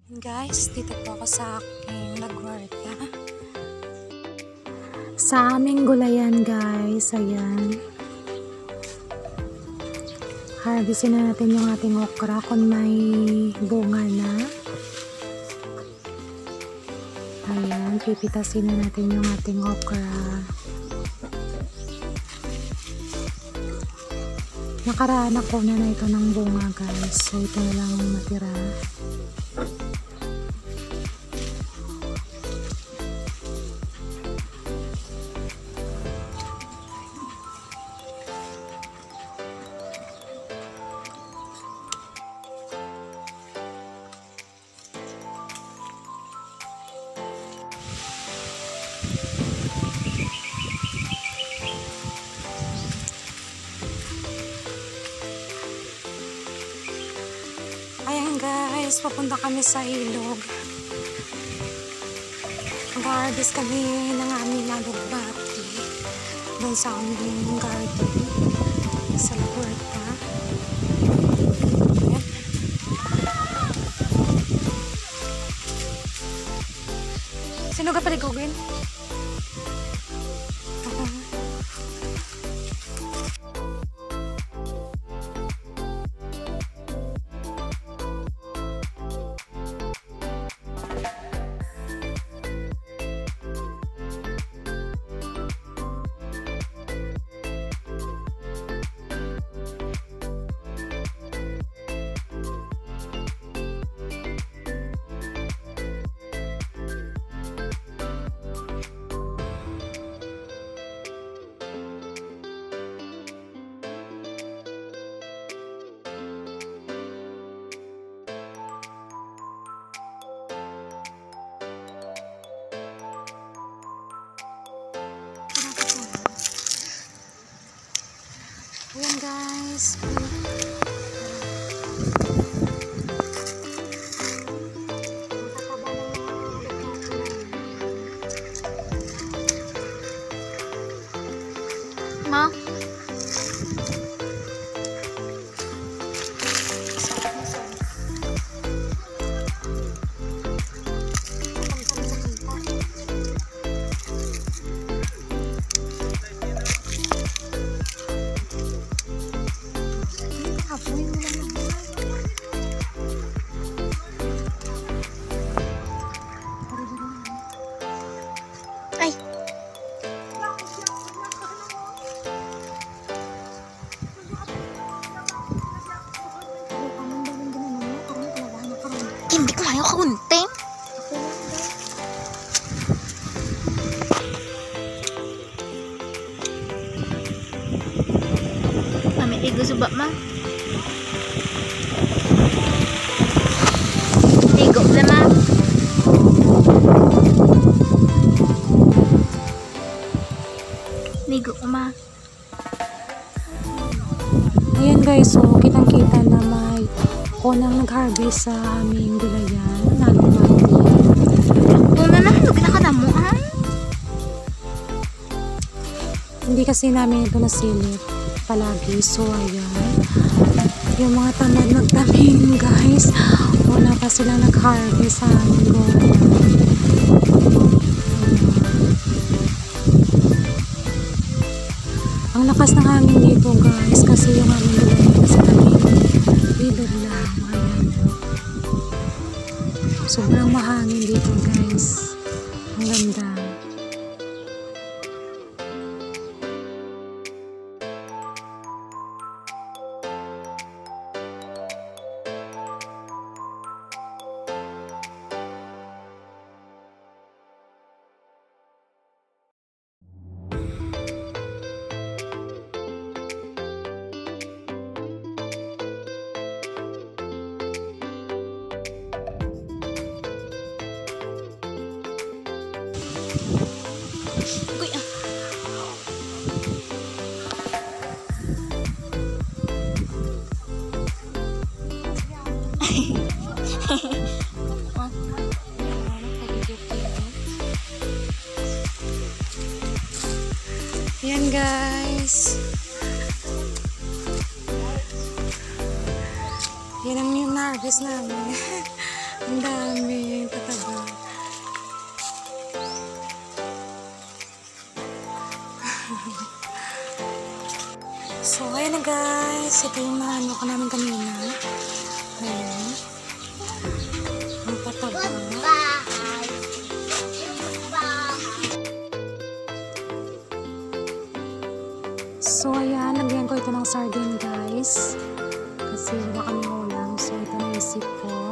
Guys, dito po ako sa aking nagwarta. Sa aming gulayan guys, ayan. Harvestin na natin yung ating okra kung may bunga na. Ayan, pipitasin na natin yung ating okra. Nakaraan ako na ito ng bunga guys, so ito na lang ang matira. Ayan guys, papunta kami sa ilog. Mag-harvest kami ng aming alugbati doon sa aming garden sa Laguarta. Ayan. Sino ka paligugin? Ayan guys. Ma? Ay! Hindi ko mayo kaunting. Mami, tigo subak ma. Tigo na ma. Tigo ma. Ayan guys, so kitang-kita na may kunang nag-harvest sa aming gulayan. Una na, huwag na ka na mo, ha? Hindi kasi namin ito nasilip palagi. So, ayan. Yung mga tamad magtanim, guys. Wala pa silang nag-harvest sa aming gulayan. Ang lakas ng hangin dito, guys. Kasi yung aming gulayan kasi namin bilog lang. Ayan. Sobrang mahangin dito, guys. Ang ganda. Uy, ah. Yan guys. Yan ang yung harvest namin. Ang Ang dami, tataba. So, ayan na guys. Ito yung mga ano ko namin kanina. Ayan. Ang pataba. So, ayan. Lagyan ko ito ng sardine guys. Kasi wala kaming ulam. So, ito naisip ko.